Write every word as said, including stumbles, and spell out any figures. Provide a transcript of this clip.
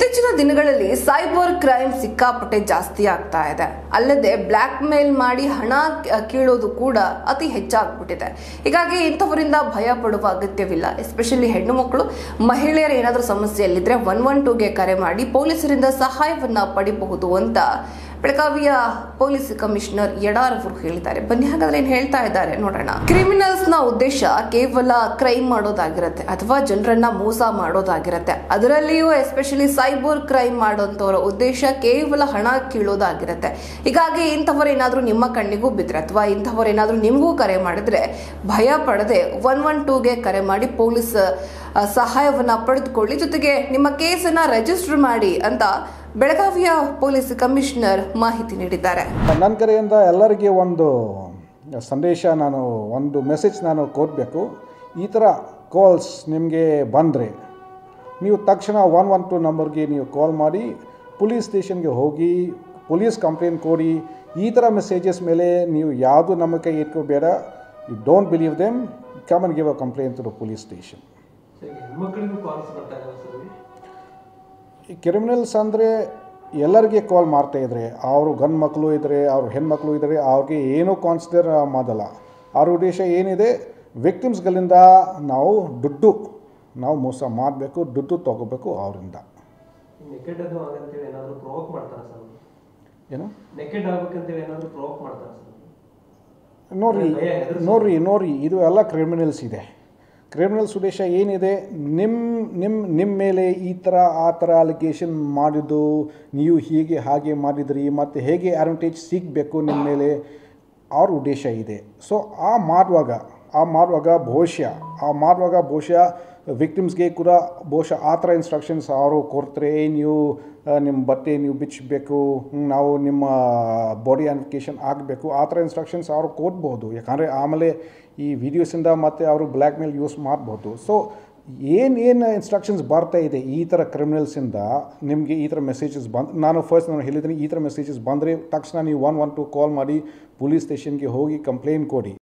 ಇತ್ತೀಚಿನ ದಿನಗಳಲ್ಲಿ cyber crime ಸಿಕ್ಕಾಪಟ್ಟೆ ಜಾಸ್ತಿ ಆಗ್ತಾ ಇದೆ. ಅಲ್ಲದೆ ಬ್ಲಾಕ್ ಮೇಲ್ ಮಾಡಿ ಹಣ ಕೀಳೋದು ಕೂಡ ಅತಿ ಹೆಚ್ಚಾಗ್ಬಿಟ್ಟಿದೆ. ಹೀಗಾಗಿ ಇಂಥವರಿಂದ ಭಯ ಪಡುವ ಅಗತ್ಯವಿಲ್ಲ. ಎಸ್ಪೆಷಲಿ ಹೆಣ್ಣು ಮಕ್ಕಳು, ಮಹಿಳೆಯರು ಏನಾದರೂ ಸಮಸ್ಯೆಯಲ್ಲಿದ್ರೆ ಒನ್ ಒನ್ ಟೂಗೆ ಕರೆ ಮಾಡಿ ಪೊಲೀಸರಿಂದ ಸಹಾಯವನ್ನ ಪಡಿಬಹುದು ಅಂತ ಬೆಳಗಾವಿಯ ಪೊಲೀಸ್ ಕಮಿಷನರ್ ಯಡಾರ್ ಅವರು ಹೇಳಿದ್ದಾರೆ. ಬನ್ನಿ ಹಾಗಾದ್ರೆ ಏನ್ ಹೇಳ್ತಾ ಇದ್ದಾರೆ ನೋಡೋಣ. ಕ್ರಿಮಿನಲ್ಸ್ ನ ಉದ್ದೇಶ ಕೇವಲ ಕ್ರೈಮ್ ಮಾಡೋದಾಗಿರುತ್ತೆ ಅಥವಾ ಜನರನ್ನ ಮೋಸ ಮಾಡೋದಾಗಿರುತ್ತೆ. ಅದರಲ್ಲಿಯೂ ಎಸ್ಪೆಷಲಿ ಸೈಬರ್ ಕ್ರೈಮ್ ಮಾಡೋಂಥವರ ಉದ್ದೇಶ ಕೇವಲ ಹಣ ಕೀಳೋದಾಗಿರುತ್ತೆ. ಹೀಗಾಗಿ ಇಂಥವರೇನಾದ್ರೂ ನಿಮ್ಮ ಕಣ್ಣಿಗೂ ಬಿದ್ರೆ ಅಥವಾ ಇಂಥವರೇನಾದ್ರೂ ನಿಮಗೂ ಕರೆ ಮಾಡಿದ್ರೆ ಭಯ ಪಡದೆ ಒನ್ ಒನ್ ಟೂಗೆ ಕರೆ ಮಾಡಿ ಪೊಲೀಸ್ ಸಹಾಯವನ್ನ ಪಡೆದುಕೊಳ್ಳಿ, ಜೊತೆಗೆ ನಿಮ್ಮ ಕೇಸನ್ನ ರಿಜಿಸ್ಟರ್ ಮಾಡಿ ಅಂತ ಬೆಳಗಾವಿಯ ಪೊಲೀಸ್ ಕಮಿಷನರ್ ಮಾಹಿತಿ ನೀಡಿದ್ದಾರೆ. ನನ್ನ ಕಡೆಯಿಂದ ಎಲ್ಲರಿಗೆ ಒಂದು ಸಂದೇಶ, ನಾನು ಒಂದು ಮೆಸೇಜ್ ನಾನು ಕೊಡಬೇಕು. ಈ ಥರ ಕಾಲ್ಸ್ ನಿಮಗೆ ಬಂದರೆ ನೀವು ತಕ್ಷಣ ಒನ್ ಒನ್ ಟು ನಂಬರ್ಗೆ ನೀವು ಕಾಲ್ ಮಾಡಿ ಪೊಲೀಸ್ ಸ್ಟೇಷನ್ಗೆ ಹೋಗಿ ಪೊಲೀಸ್ ಕಂಪ್ಲೇಂಟ್ ಕೊಡಿ. ಈ ಥರ ಮೆಸೇಜಸ್ ಮೇಲೆ ನೀವು ಯಾವುದು ನಮ್ಮ ಕೈ ಇಟ್ಕೋಬೇಡ. You don't believe them, come and give a complaint to the police station. ಈ ಕ್ರಿಮಿನಲ್ಸ್ ಅಂದರೆ ಎಲ್ಲರಿಗೆ ಕಾಲ್ ಮಾಡ್ತಾಯಿದ್ರೆ, ಅವರು ಗಂಡು ಮಕ್ಕಳು ಇದ್ದರೆ, ಅವ್ರ ಹೆಣ್ಮಕ್ಳು ಇದ್ದರೆ, ಅವ್ರಿಗೆ ಏನೂ ಕಾನ್ಸಿಡರ್ ಮಾಡಲ್ಲ. ಅವ್ರ ಉದ್ದೇಶ ಏನಿದೆ, ವಿಕ್ಟಿಮ್ಸ್ಗಳಿಂದ ನಾವು ದುಡ್ಡು ನಾವು ಮೋಸ ಮಾಡಬೇಕು, ದುಡ್ಡು ತೊಗೋಬೇಕು ಅವರಿಂದ. ಏನು ನೋಡ್ರಿ ನೋಡ್ರಿ ನೋಡ್ರಿ ಇದು ಎಲ್ಲ ಕ್ರಿಮಿನಲ್ಸ್ ಇದೆ. ಕ್ರಿಮಿನಲ್ಸ್ ಉದ್ದೇಶ ಏನಿದೆ, ನಿಮ್ಮ ನಿಮ್ಮ ನಿಮ್ಮ ಮೇಲೆ ಈ ಥರ ಆ ಥರ ಅಲಿಗೇಷನ್ ಮಾಡಿದ್ದು, ನೀವು ಹೀಗೆ ಹಾಗೆ ಮಾಡಿದ್ರಿ ಮತ್ತು ಹೇಗೆ ಅಡ್ವಾಂಟೇಜ್ ಸಿಗಬೇಕು ನಿಮ್ಮ ಮೇಲೆ, ಅವ್ರ ಉದ್ದೇಶ ಇದೆ. ಸೊ ಆ ಮಾಡುವಾಗ ಆ ಮಾಡುವಾಗ ಬಹುಶಃ ಆ ಮಾಡುವಾಗ ಬಹುಶಃ ವಿಕ್ಟಿಮ್ಸ್ಗೆ ಕೂಡ ಬಹುಶಃ ಆ ಥರ ಇನ್ಸ್ಟ್ರಕ್ಷನ್ಸ್ ಅವರು ಕೊಡ್ತಾರೆ. ನೀವು ನಿಮ್ಮ ಬಟ್ಟೆ ನೀವು ಬಿಚ್ಚಬೇಕು, ನಾವು ನಿಮ್ಮ ಬಾಡಿ ಐಡೆಂಟಿಫಿಕೇಷನ್ ಆಗಬೇಕು, ಆ ಥರ ಇನ್ಸ್ಟ್ರಕ್ಷನ್ಸ್ ಅವರು ಕೊಡ್ಬೋದು. ಯಾಕಂದರೆ ಆಮೇಲೆ ಈ ವಿಡಿಯೋಸಿಂದ ಮತ್ತು ಅವರು ಬ್ಲ್ಯಾಕ್ ಮೇಲ್ ಯೂಸ್ ಮಾಡ್ಬೋದು. ಸೊ ಏನೇನು ಇನ್ಸ್ಟ್ರಕ್ಷನ್ಸ್ ಬರ್ತಾ ಇದೆ ಈ ಥರ ಕ್ರಿಮಿನಲ್ಸಿಂದ, ನಿಮಗೆ ಈ ಥರ ಮೆಸೇಜಸ್ ಬಂದು, ನಾನು ಫಸ್ಟ್ ನಾನು ಹೇಳಿದ್ದೀನಿ, ಈ ಥರ ಮೆಸೇಜಸ್ ಬಂದರೆ ತಕ್ಷಣ ನೀವು ಒನ್ ಒನ್ ಟು ಕಾಲ್ ಮಾಡಿ ಪೊಲೀಸ್ ಸ್ಟೇಷನ್ಗೆ ಹೋಗಿ ಕಂಪ್ಲೇಂಟ್ ಕೊಡಿ.